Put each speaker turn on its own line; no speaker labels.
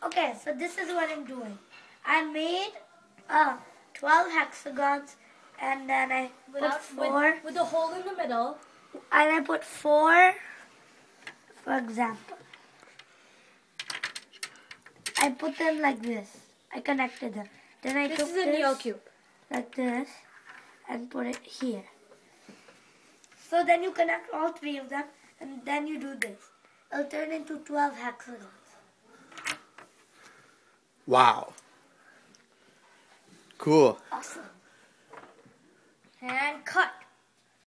Okay, so this is what I'm doing. I made 12 hexagons, and then I put 4
with a hole in the middle.
And I put 4, for example. I put them like this. I connected them. Then I took
This is a neocube.
Like this, and put it here. So then you connect all 3 of them, and then you do this. It'll turn into 12 hexagons.
Wow. Cool.
Awesome.
And cut.